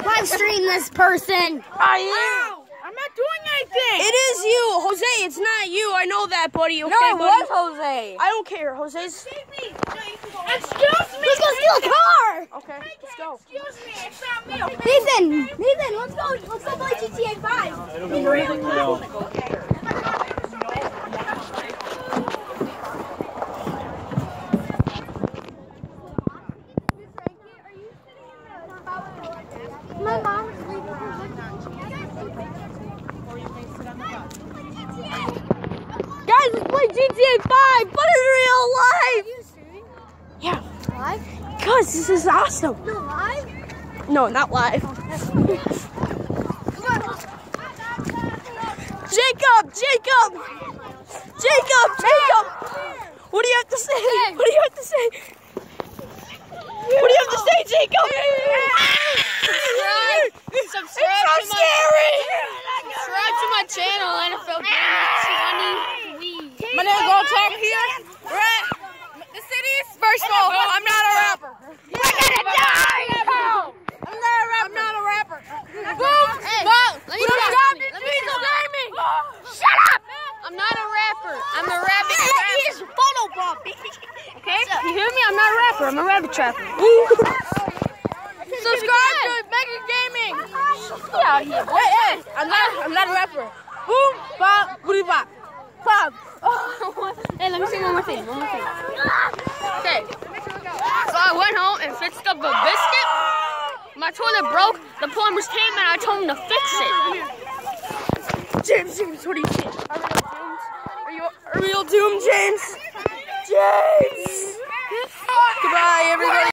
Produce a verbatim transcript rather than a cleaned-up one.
Live stream this person. I am. I'm not doing anything. It is you, Jose. It's not you. I know that, buddy. Okay, No, it buddy? was Jose. I don't care. Jose's. Excuse me. Excuse me. Let's go steal a car. Okay, let's go. Excuse me. It's not me. Okay? Nathan, Nathan, let's go. Let's go play G T A five. In real life. My mom's leaving her Guys, let's play G T A five, but in real life. Yeah. Live? Cause this is awesome. No, live? No, not live. Jacob, Jacob, Jacob, Jacob. What do you have to say? What do you have to say? What do you have to say, Jacob? Subscribe, It's so subscribe to my scary. subscribe to my channel, N F L Gamer twenty. My name gonna talk here. Right. The city is first of all. I'm not a rapper. We're gonna die! I'm not a rapper. I'm not a rapper. Boom! Hey, Boom! Let me Boom. tell Stop you. it. Let me Please tell don't you. me. Shut up! I'm not a rapper. I'm a rabbit He trapper. is photo bomb. Okay? You hear me? I'm not a rapper. I'm a rabbit trapper. Subscribe to Mega Gaming. Get out of here. Hey, hey, I'm not, I'm not a rapper. Boom, bop, booty bop, pop. Hey, let me say one more thing. One more thing. Okay. So I went home and fixed up a biscuit. My toilet broke. The plumbers came and I told them to fix it. James, James, what do you think? Are you a real Doom, James? James. Goodbye, everybody.